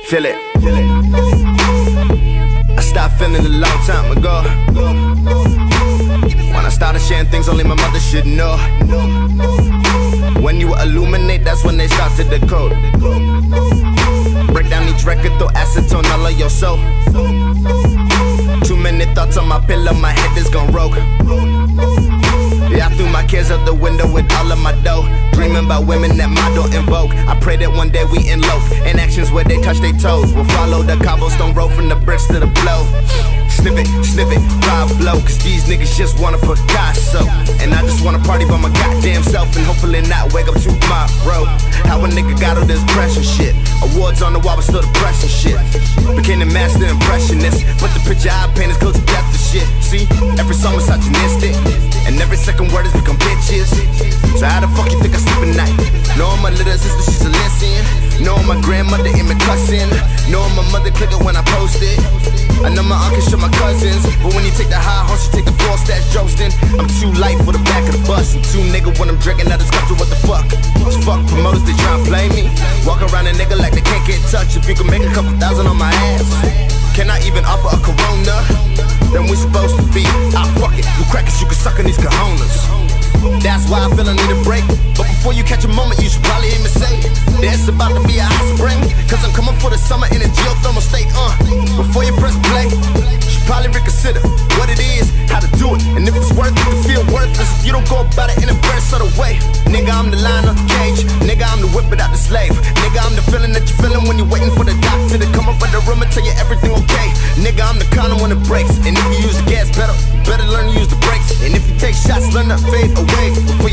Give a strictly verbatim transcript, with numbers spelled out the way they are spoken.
Feel it. I stopped feeling a long time ago, when I started sharing things only my mother should know. When you illuminate, that's when they start to decode. Break down each record, throw acetone all of your soul. Too many thoughts on my pillow, my head is gone rogue. Yeah, I threw my cares out the window with all of my dough. Dreaming about women that my don't invoke. I pray that one day we elope, and actions where they touch their toes will follow the cobblestone road from the bricks to the blow. Sniff it, sniff it, drive blow, cause these niggas just wanna Picasso. And I just wanna party by my goddamn self and hopefully not wake up tomorrow. How a nigga got all this pressure shit. Awards on the wall but still depression shit. Became the master impressionist, but the picture I paint is close to death to shit. See, every song is misogynistic, and every second word has become bitches. So how the fuck you think I sleep at night? Knowing my little sister, she's a listen. Knowing my grandmother in me cussing. Knowing my mother click it when I post it. I know my uncle show my cousins, but when you take the high horse, you take the false, that's joasting. I'm too light for the back of the bus, and too nigga when I'm drinking out of sculpted, what the fuck? Just fuck promoters, they try and play me. Walk around a nigga like they can't get touched. If you can make a couple thousand on my ass, can I even offer a Corona? Then we supposed to be, ah fuck it, you crackers, you can suck on these cojones. That's why I feel I need a break. But before you catch a moment, you should probably hear me say there's about to be a hot spring, cause I'm coming for the summer in a geothermal state. Uh, before you press play, you should probably reconsider what it is, how to do it, and if it's worth it to feel worthless if you don't go about it in a very subtle way. Nigga, I'm the lion of the cage. Nigga, I'm the whip without the slave. Nigga, I'm the feeling that you're feeling when you're waiting for the doctor to come up in the room and tell you everything okay. Nigga, I'm the condom when it breaks, and if you use the gas pedal, you better learn to use the brakes. And if you take shots, learn to fade away.